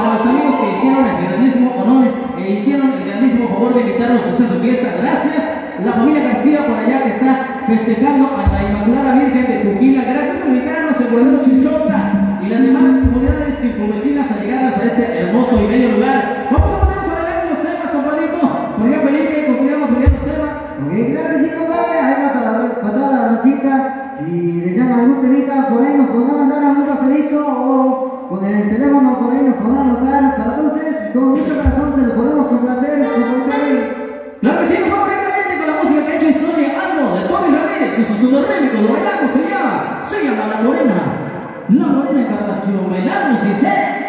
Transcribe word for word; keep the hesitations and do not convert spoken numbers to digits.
para los amigos que hicieron el grandísimo honor e hicieron el grandísimo favor de invitarnos a usted a su fiesta. Gracias. La familia García por allá que está festejando a la Inmaculada Virgen de Cuquila. Gracias por invitarnos al Guardero Chinchota y las demás comunidades circunvecinas allegadas a este hermoso y bello lugar. Vamos a ponernos a bailar de los temas, compadrito. Por allá Felipe, continuamos bailando los temas. Ok, claro que sí, compadre. Ahí va para, para toda la racita. Si les llama algún temita, por ahí nos podrán mandar algún papelito o con el teléfono por ahí nos podrán anotar. Para todos ustedes, con mucho corazón se los podemos complacer. Claro que sí, nos vamos directamente con la música que ha hecho historia, algo de Tommy Ramírez y su superrémico. Lo bailamos, se llama, se llama La Morena. La Morena Encarnación, bailamos, dice.